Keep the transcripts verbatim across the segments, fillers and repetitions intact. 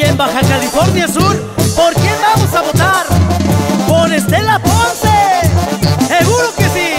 en Baja California Sur, ¿por quién vamos a votar? ¡Por Estela Ponce! ¡Seguro que sí!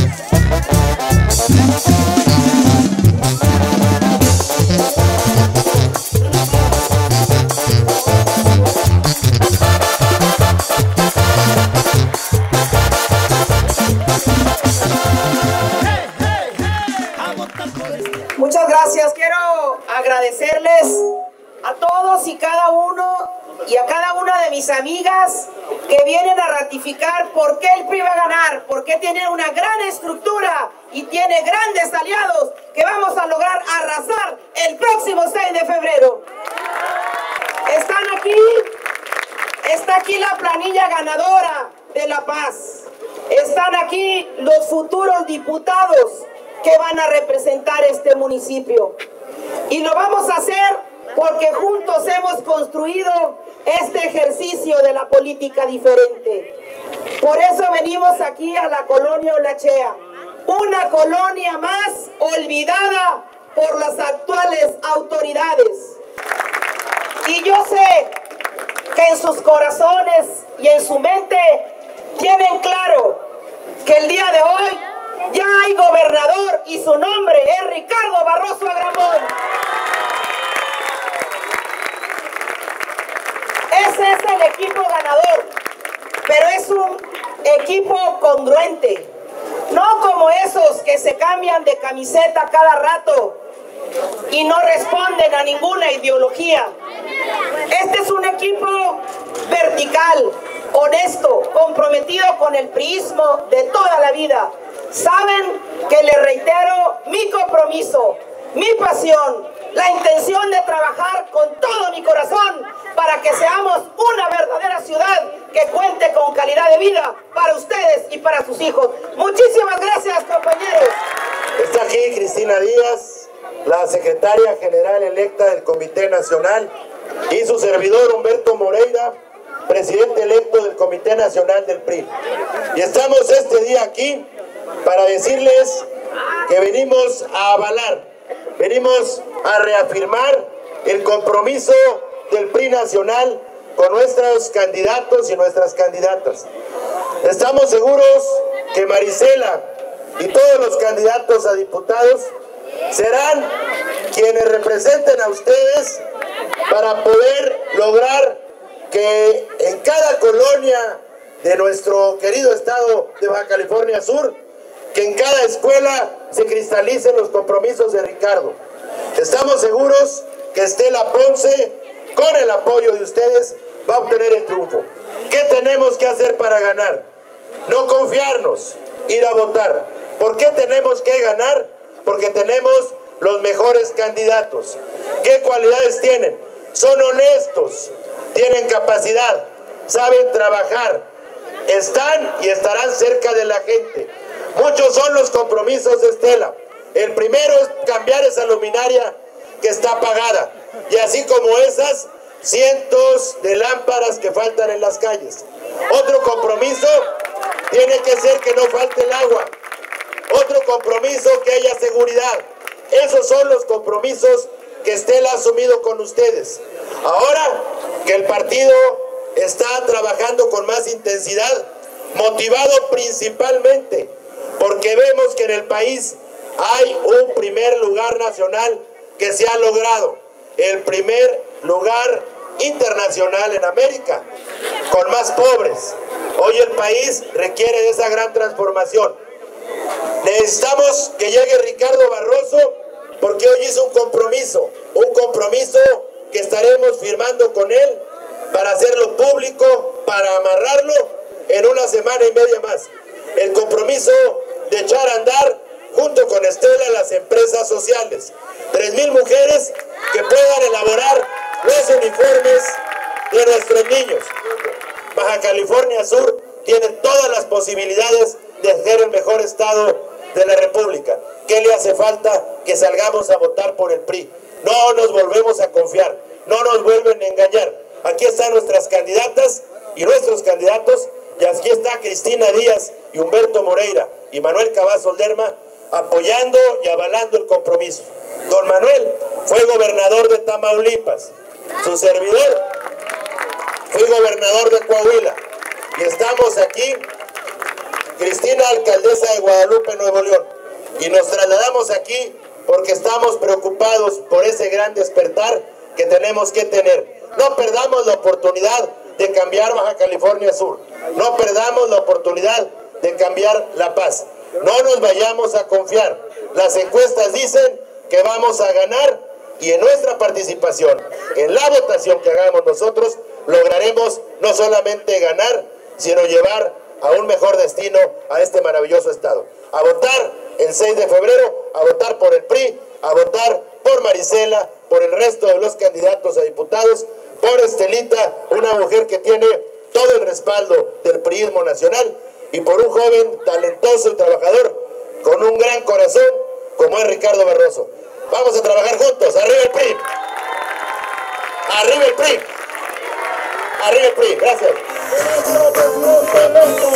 Muchas gracias. Quiero agradecerles a todos y cada uno y a cada una de mis amigas que vienen a ratificar por qué el P R I va a ganar, porque tiene una gran estructura y tiene grandes aliados que vamos a lograr arrasar el próximo seis de febrero. Están aquí, está aquí la planilla ganadora de La Paz. Están aquí los futuros diputados que van a representar este municipio. Y lo vamos a hacer porque juntos hemos construido este ejercicio de la política diferente. Por eso venimos aquí a la colonia Olachea, una colonia más olvidada por las actuales autoridades. Y yo sé que en sus corazones y en su mente tienen claro que el día de hoy ya hay gobernador y su nombre es Ricardo Barroso Agramón. Ese es el equipo ganador, pero es un equipo congruente, no como esos que se cambian de camiseta cada rato y no responden a ninguna ideología. Este es un equipo vertical, honesto, comprometido con el priismo de toda la vida. Saben que les reitero mi compromiso, mi pasión, la intención de trabajar con todo mi corazón para que seamos una verdadera ciudad que cuente con calidad de vida para ustedes y para sus hijos. Muchísimas gracias, compañeros. Está aquí Cristina Díaz, la secretaria general electa del Comité Nacional, y su servidor Humberto Moreira, presidente electo del Comité Nacional del P R I. Y estamos este día aquí para decirles que venimos a avalar, venimos a reafirmar el compromiso del P R I nacional con nuestros candidatos y nuestras candidatas. Estamos seguros que Marisela y todos los candidatos a diputados serán quienes representen a ustedes para poder lograr que en cada colonia de nuestro querido estado de Baja California Sur, que en cada escuela se cristalicen los compromisos de Ricardo. Estamos seguros que Estela Ponce, con el apoyo de ustedes, va a obtener el triunfo. ¿Qué tenemos que hacer para ganar? No confiarnos, ir a votar. ¿Por qué tenemos que ganar? Porque tenemos los mejores candidatos. ¿Qué cualidades tienen? Son honestos, tienen capacidad, saben trabajar, están y estarán cerca de la gente. Muchos son los compromisos de Estela. El primero es cambiar esa luminaria que está apagada, y así como esas, cientos de lámparas que faltan en las calles. Otro compromiso tiene que ser que no falte el agua. Otro compromiso, que haya seguridad. Esos son los compromisos que Estela ha asumido con ustedes. Ahora que el partido está trabajando con más intensidad, motivado principalmente porque vemos que en el país hay un primer lugar nacional que se ha logrado, el primer lugar internacional en América, con más pobres. Hoy el país requiere de esa gran transformación. Necesitamos que llegue Ricardo Barroso, porque hoy hizo un compromiso, un compromiso que estaremos firmando con él para hacerlo público, para amarrarlo en una semana y media más. El compromiso de echar a andar junto con Estela las empresas sociales. Tres mil mujeres que puedan elaborar los uniformes de nuestros niños. Baja California Sur tiene todas las posibilidades de ser el mejor estado de la República. ¿Qué le hace falta? Que salgamos a votar por el P R I. No nos volvemos a confiar, no nos vuelven a engañar. Aquí están nuestras candidatas y nuestros candidatos, y aquí está Cristina Díaz y Humberto Moreira y Manuel Cavazos Lerma apoyando y avalando el compromiso. Don Manuel fue gobernador de Tamaulipas, su servidor, fui gobernador de Coahuila y estamos aquí, Cristina, alcaldesa de Guadalupe, Nuevo León, y nos trasladamos aquí porque estamos preocupados por ese gran despertar que tenemos que tener. No perdamos la oportunidad de cambiar Baja California Sur, no perdamos la oportunidad de cambiar La Paz. No nos vayamos a confiar. Las encuestas dicen que vamos a ganar y en nuestra participación, en la votación que hagamos nosotros, lograremos no solamente ganar, sino llevar a un mejor destino a este maravilloso estado. A votar el seis de febrero, a votar por el P R I, a votar por Marisela, por el resto de los candidatos a diputados, por Estelita, una mujer que tiene todo el respaldo del priismo nacional, y por un joven talentoso y trabajador con un gran corazón como es Ricardo Barroso. Vamos a trabajar juntos. ¡Arriba el P R I! ¡Arriba el P R I! ¡Arriba el P R I! Gracias.